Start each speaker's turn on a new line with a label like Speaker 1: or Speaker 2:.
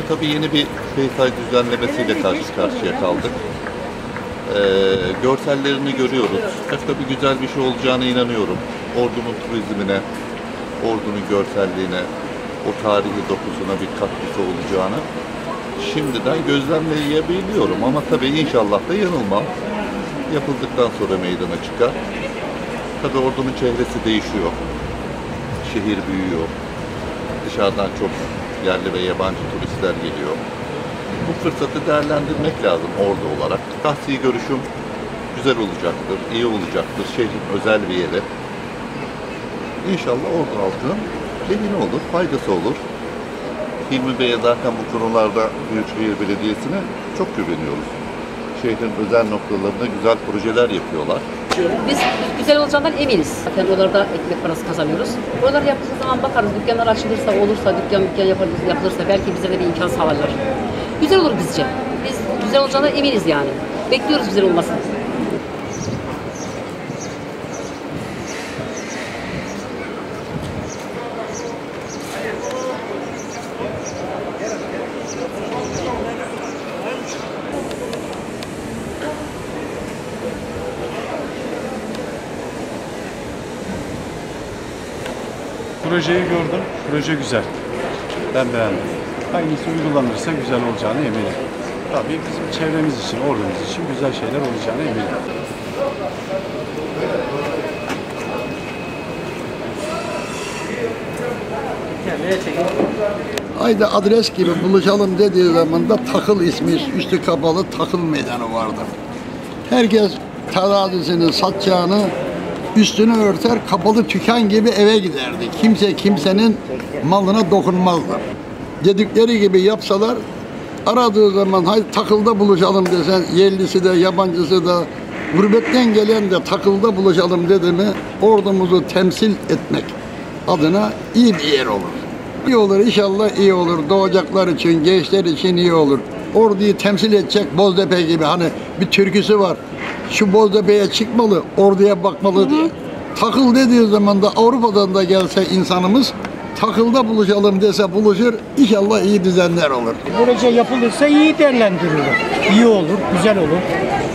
Speaker 1: tabii yeni bir Beysay düzenlemesiyle karşı karşıya kaldık. Görsellerini görüyoruz. Tabii güzel bir şey olacağına inanıyorum. Ordu'nun turizmine, Ordu'nun görselliğine, o tarihi dokusuna bir katkısı olacağını şimdiden gözlemleyebiliyorum. Ama tabii inşallah da yanılmam. Yapıldıktan sonra meydana çıkar. Tabii Ordu'nun çehresi değişiyor. Şehir büyüyor. Dışarıdan çok yerli ve yabancı turistler geliyor. Bu fırsatı değerlendirmek lazım Ordu olarak. Şahsi görüşüm güzel olacaktır, iyi olacaktır. Şehrin özel bir yeri. İnşallah Ordu halkının lehine olur, faydası olur. Hilmi Bey'e zaten bu konularda Büyükşehir Belediyesi'ne çok güveniyoruz. Şehrin özel noktalarında güzel projeler yapıyorlar.
Speaker 2: Biz güzel olacağından eminiz. Zaten oralarda ekmek parası kazanıyoruz. Oraları yaptığımız zaman bakarız, dükkanlar açılırsa, olursa, dükkan yapılırsa belki bize de bir imkan sağlarlar. Güzel olur bizce. Biz güzel olacağından eminiz yani. Bekliyoruz güzel olmasını.
Speaker 3: Projeyi gördüm. Proje güzel. Ben beğendim. Hangisi uygulanırsa güzel olacağını eminim. Tabii bizim çevremiz için, ordumuz için güzel şeyler olacağını eminim.
Speaker 4: Haydi adres gibi buluşalım dediği zaman da Takıl ismi, üstü kapalı Takıl Meydanı vardı. Herkes terazisini, satacağını üstünü örter, kapalı dükkan gibi eve giderdi. Kimse kimsenin malına dokunmazdı. Dedikleri gibi yapsalar, aradığı zaman haydi Takıl'da buluşalım desen, yerlisi de yabancısı da, gurbetten gelen de Takıl'da buluşalım dedi mi, ordumuzu temsil etmek adına iyi bir yer olur. İyi olur, inşallah iyi olur. Doğacaklar için, gençler için iyi olur. Orduyu temsil edecek Boztepe gibi, hani bir türküsü var. Şu Boztepe'ye çıkmalı, orduya bakmalı diye. Takıl dediği zaman da Avrupa'dan da gelse insanımız, Takıl'da buluşalım dese buluşur, inşallah iyi düzenler olur.
Speaker 5: Proje yapılırsa iyi değerlendirilir. İyi olur, güzel olur.